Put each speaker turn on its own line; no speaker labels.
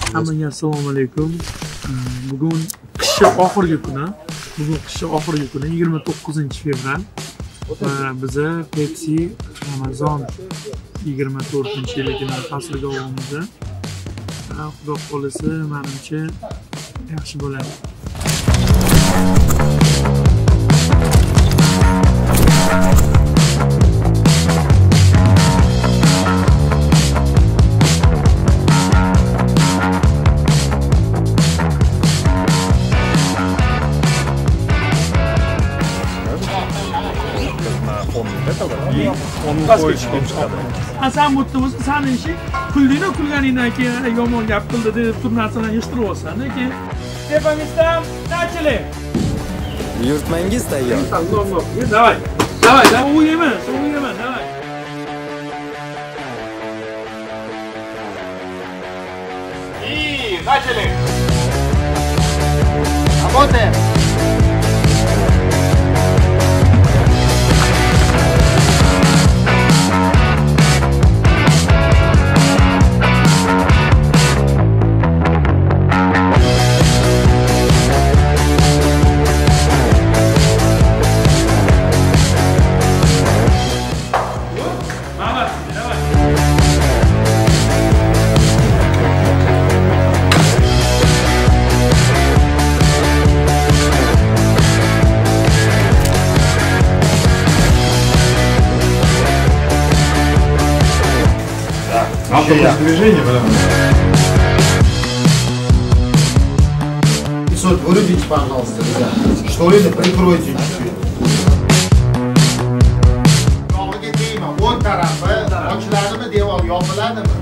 Hammaga assalomu alaykum. Bugun qishning oxirgi kuni. 29-fevral. Biza Pepsi Ramazon 24-yilligini tasvirga olamiz. Xudo xolisi, menimcha yaxshi bo'ladi.
Sen mutluyuz, sen işi kulduğuna kulganından ki yomon gap qildi deb tur narsalarni yig'ishtirib olsan lekin tepamizdan nachili
Buyurtmangiz tayyor.
Давай. Uyuyman, давай. И начали. Работаем.
Движение, вырубите, пожалуйста, ребят. Что это, прикройте чуть-чуть. Yog'iga tegma, o'ng tarafi ochiladimi, devor yopiladimi?